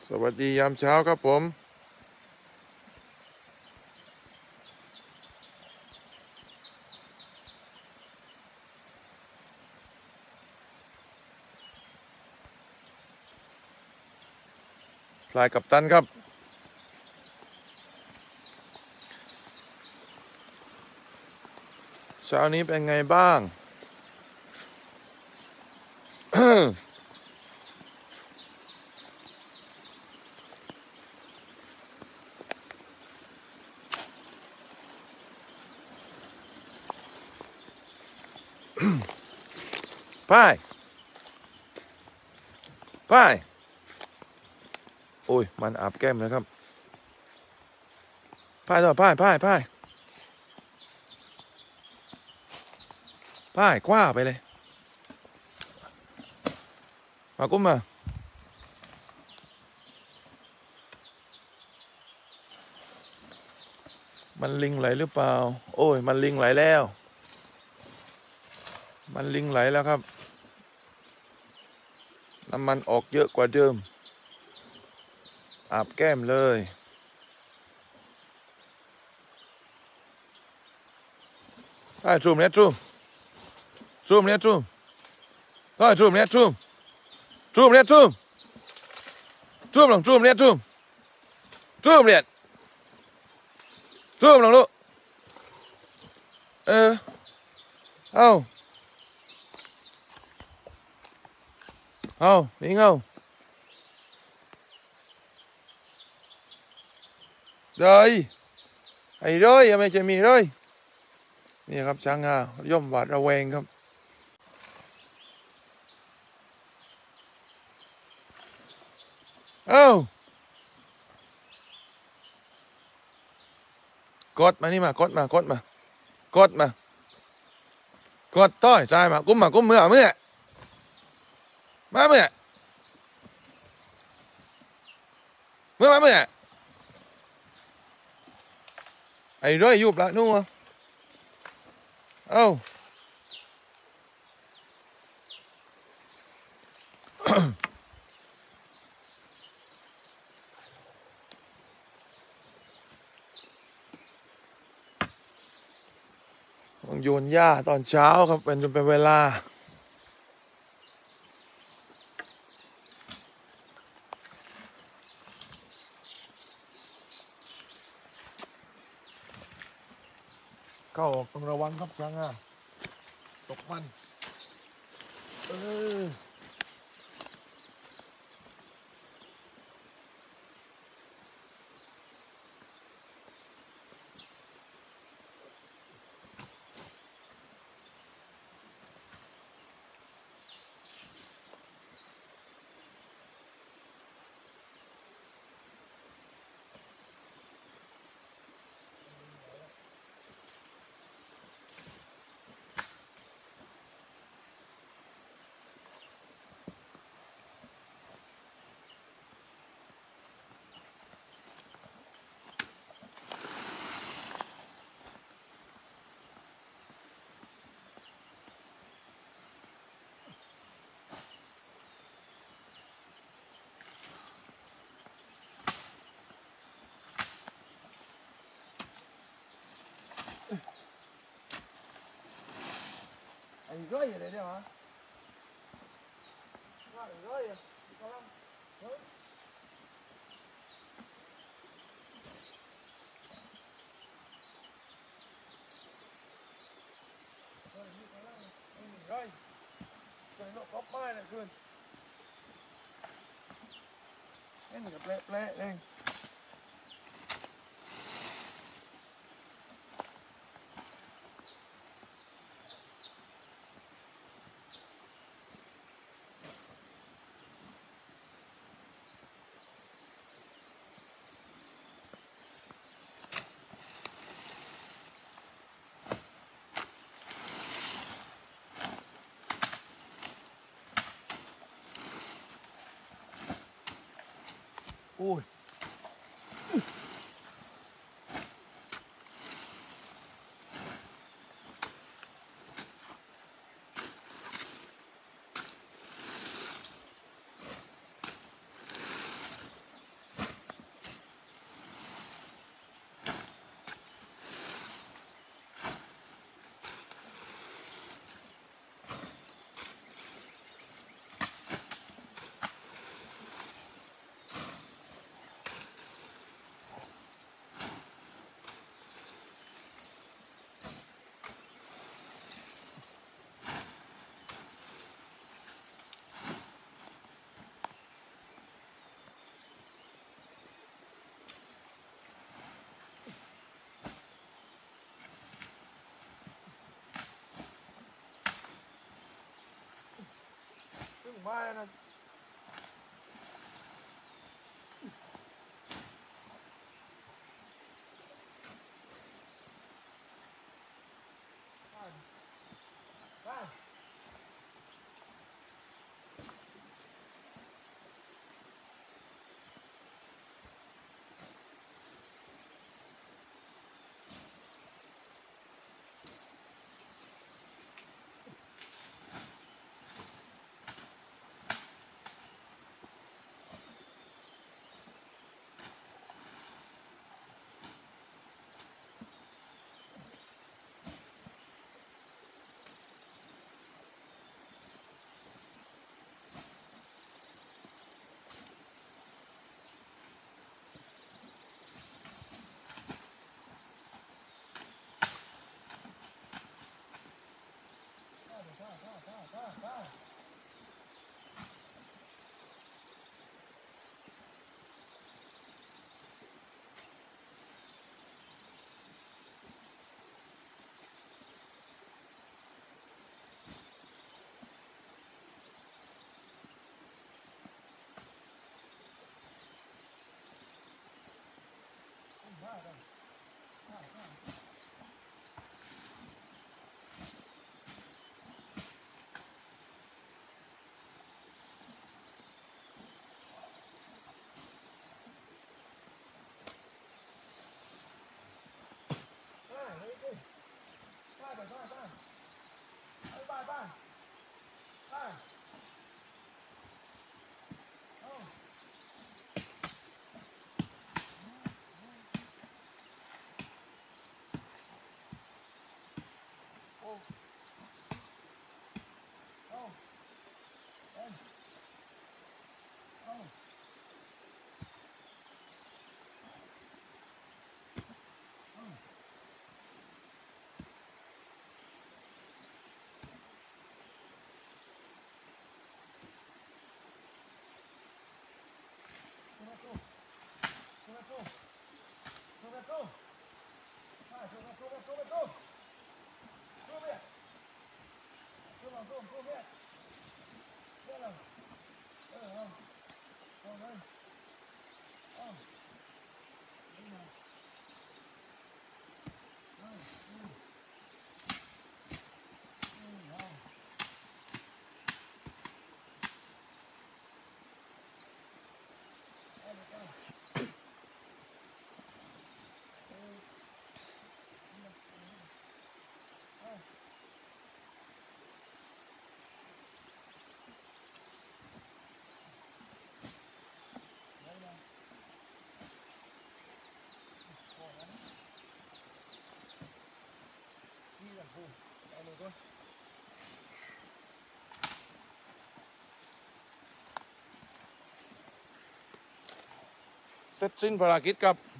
สวัสดียามเช้าครับผมพลายกัปตันครับเช้านี้เป็นไงบ้าง พ่ายพ่ายโอ้ยมันอาบแก้มเลยครับพ่ายต่อพ่ายพ่ายพ่ายพ่ายคว้าไปเลยมากุ้มมามันลิงไหลหรือเปล่าโอ้ยมันลิงไหลแล้วมันลิงไหลแล้วครับน้ำมันออกเยอะกว่าเดิมอาบแก้มเลยพ่ายซูมเนี่ยซูมซูมเนี่ยซูมพ่ายซูมเนี่ยซูมซูมเนี่ยซูมซูมลงซูมเนี่ยซูมซูมเนี่ยซูมลงลูกเอานี่เงาเลยไอ้ร้อยยังไม่จะมีร้อยนี่ครับช้างงาย่อมหวาดระแวงครับกดมานี่มากดมากดมากดมากดต้อยใจมากุ้มมากุ้มเมื่อมาเมื่อมาเมื่อไอ้ร้อยยุบละนู่นต้องโยนหญ้าตอนเช้าครับเป็นจนเป็นเวลาเข้าออกต้องระวังครับช้างอ่ะตกมันไอ้ร้อยอะไรเนี่ยวะว่าไอ้ร้อยอ่ะกำลังร้อยใส่นกก๊อปไม้เลยคืนนี่มันจะเละเองโอ้ยไม้นะเสร็จสิ้นภารกิจครับ